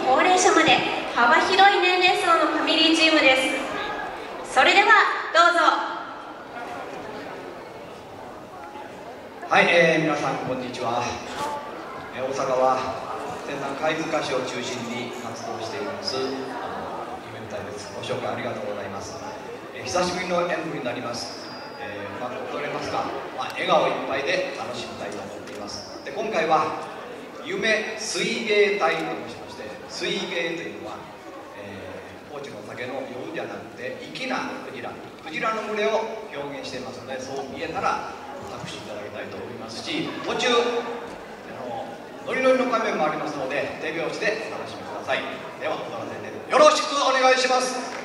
高齢者まで幅広い年齢層のファミリーチームです。それではどうぞ。 はい、皆さんこんにちは。大阪は先端貝塚市を中心に活動しています夢みたいです。ご紹介ありがとうございます。久しぶりの演舞になります。うまく踊れますが、笑顔いっぱいで楽しみたいと思っています。で、今回は夢水芸隊と申しまして、水芸というのは、高知のお酒の酔うじゃなくて粋なクジラの群れを表現していますので、そう見えたら拍手いただきたいと思いますし、途中ノリノリの画面もありますので手拍子でお楽しみください。では踊らせてよろしくお願いします。